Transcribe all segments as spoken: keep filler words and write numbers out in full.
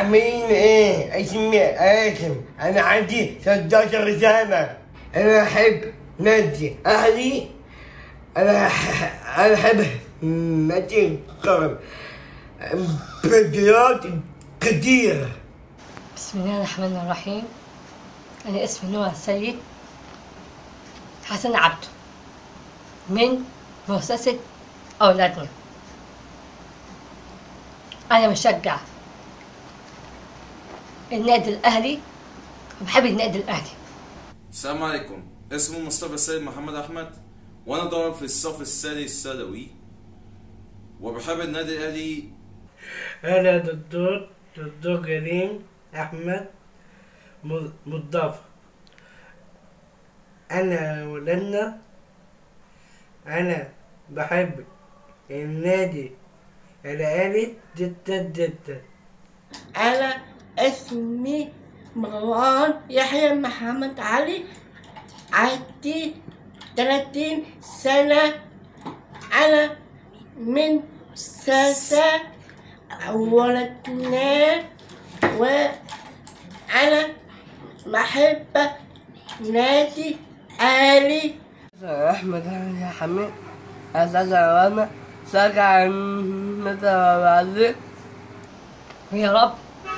عاملين ايه؟ اسمي آسم، انا عندي ستاشر سنة. انا احب نادي اهلي. انا انا احب نادي القرن بطولات كتير. بسم الله الرحمن الرحيم. انا اسمي نوع السيد حسن عبده من مؤسسة أولادنا. أنا مشجع النادي الأهلي وبحب النادي الأهلي. السلام عليكم، اسمي مصطفى السيد محمد أحمد، وأنا طالب في الصف السادس ثانوي وبحب النادي الأهلي. أنا دكتور دكتور كريم أحمد مضاف. أنا ولدنا أنا بحب النادي الأهلي جدا جدا. أنا اسمي مروان يحيى محمد علي، عندي ثلاثين سنة. أنا من ساسة ولدنا، وأنا بحب نادي أهلي. أحمد يا حميد أساس عوانا ساقع مثل بعض، ويا رب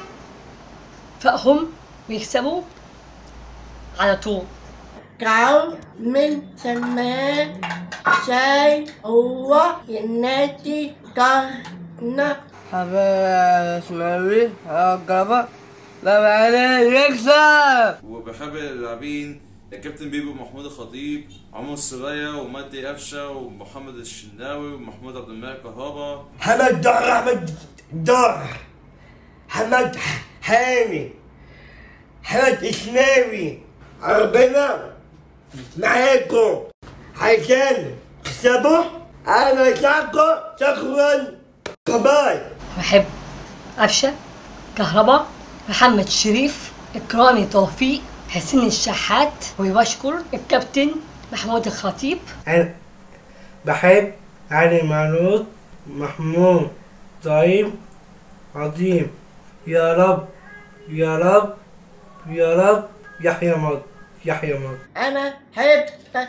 فهم ويكسبوا على طول. كان من زمان شاي هو النادي كان حبيب اسماعيل القربة لو عليه يكسب. وبحب اللاعبين الكابتن بيبو محمود الخطيب، عمر السرية ومجدي قفشة ومحمد الشناوي ومحمود عبد الملك كهربا، حمد دار، احمد دار، حمد حامي، حمد اسماوي. ربنا معاكم عشان تكسبوا. انا شاكو، شكرا، باي. بحب قفشة، كهربا، محمد شريف، إكرامي توفيق، حسين الشحات، وبشكر الكابتن محمود الخطيب. أنا بحب علي معلول، محمود طيب عظيم. يا رب يا رب يا رب يحيى مصر يحيى مصر. أنا حب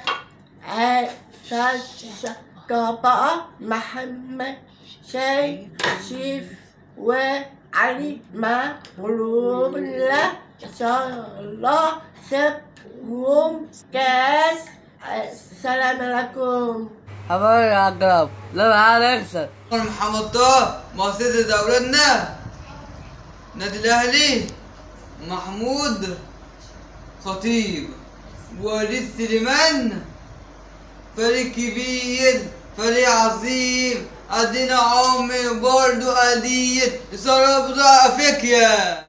أساس كهرباء محمد شاي شيف وعلي معلول. إن شاء الله سبهم كاس. السلام عليكم. حبايب الأقرب لو عليه يكسب. محمد طه، مؤسسة أولادنا، نادي الأهلي، محمود خطيب، وليد سليمان. فريق كبير، فريق عظيم، أدينا عمي برضو أديت إصابة أفريقيا.